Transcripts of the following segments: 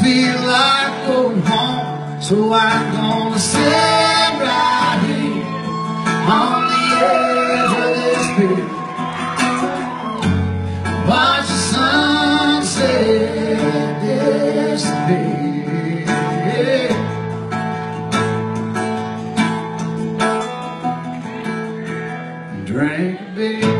feel like going home, so I'm gonna sit right here on the edge of this pit, watch the sunset disappear. Drink a beer.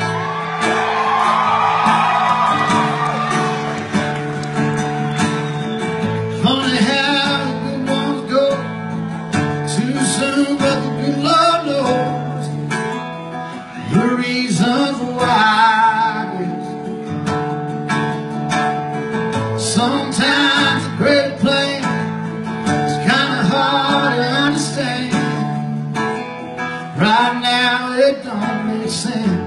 Funny how the good ones go too soon, but the good Lord knows the reasons why. Sometimes a great plan is kind of hard to understand. Right now it don't make sense.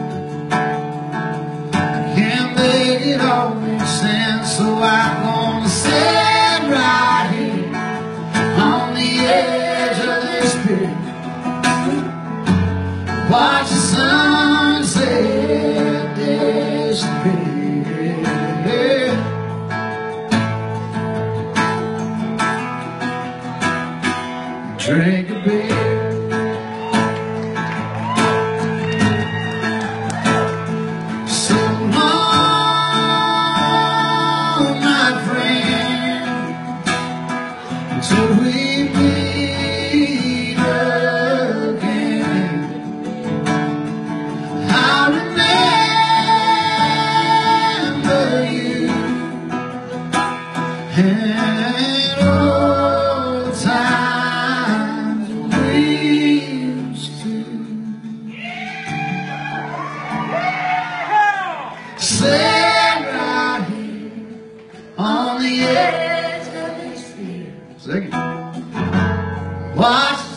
I can't make it all make sense, so I'm gonna sit right here on the edge of this pit, watch the sunset disappear. Drink a beer. So long, my friend, until we meet again. I remember you and all the times we used to sit right here on the edge of this field. Sing it. Watch the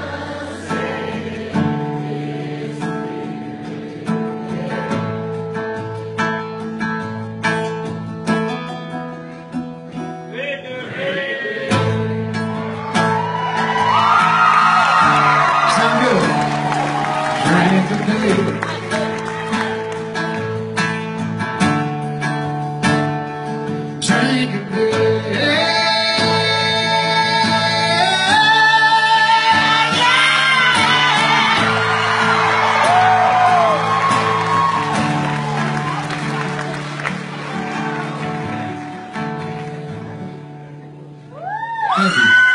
sound good. Drink a beer. Drink a beer. Thank you.